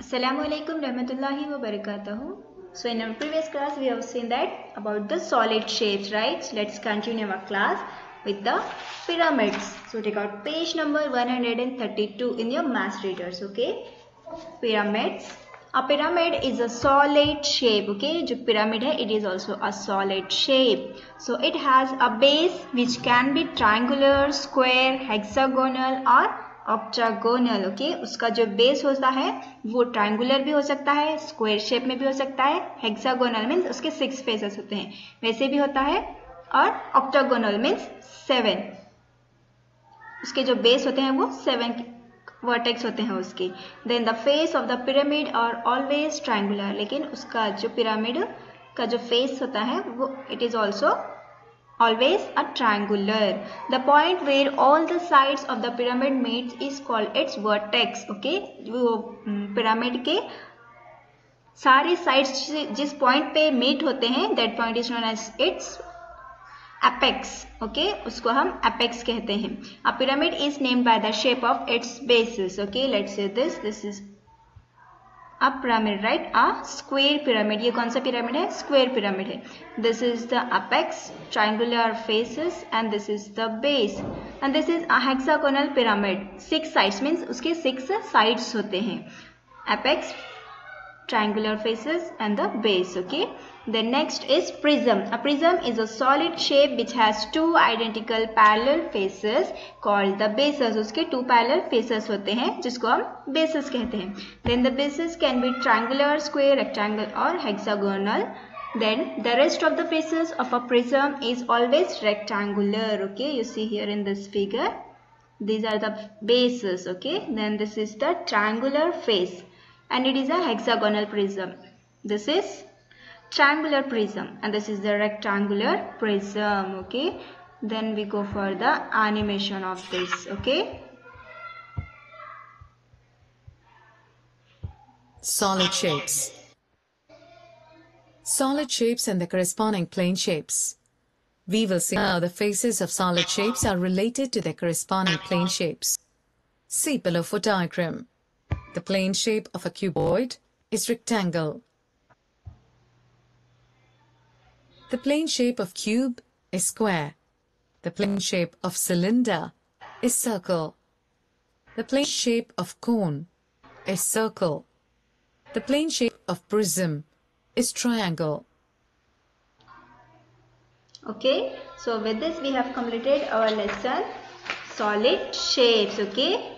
Assalamu alaikum rahmatullahi wa barakatuhu. So in our previous class we have seen that about the solid shapes, right? So let's continue our class with the pyramids. So take out page number 132 in your math readers, okay? Pyramids. A pyramid is a solid shape, okay? जो pyramid है, it is also a solid shape. So it has a base which can be triangular, square, hexagonal or octagonal. Okay, उसका जो base होता है वो triangular भी हो सकता है, स्क्वायर शेप में भी हो सकता है, हेक्सागोनल मीन्स उसके 6 फेसेस होते हैं वैसे भी होता है, और ऑक्टागोनल मीन्स 7. उसके जो बेस होते हैं वो 7 वर्टेक्स होते हैं उसके. Then the face of the pyramid are always triangular. लेकिन उसका जो पिरामिड का जो फेस होता है वो it is also always a triangular. The point where all the sides of the pyramid meets is called its vertex. Okay, वो pyramid के सारे साइड्स जिस पॉइंट पे मीट होते हैं that point is known as its apex. Okay, उसको हम apex कहते हैं. A pyramid is named by the shape of its bases. Okay, let's say this is a pyramid, right? A square pyramid. ये कौन सा pyramid है? Square pyramid है. This is the apex, triangular faces, and this is the base. And this is a hexagonal pyramid. 6 sides means उसके 6 sides होते हैं. Apex, triangular faces, and the base. Okay. The next is prism. A prism is a solid shape which has 2 identical parallel faces called the bases. उसके 2 parallel faces होते हैं जिसको हम bases कहते हैं. Then the bases can be triangular, square, rectangle or hexagonal. Then the rest of the faces of a prism is always rectangular. Okay, you see here in this figure. These are the bases. Okay, then this is the triangular face and it is a hexagonal prism. This is triangular prism and this is the rectangular prism. Okay, then we go for the animation of this. Okay, solid shapes. Solid shapes and the corresponding plane shapes. We will see how the faces of solid shapes are related to their corresponding plane shapes. See below for diagram. The plane shape of a cuboid is rectangle. The plane shape of cube is square. The plane shape of cylinder is circle. The plane shape of cone is circle. The plane shape of prism is triangle. Okay, so with this we have completed our lesson solid shapes. Okay.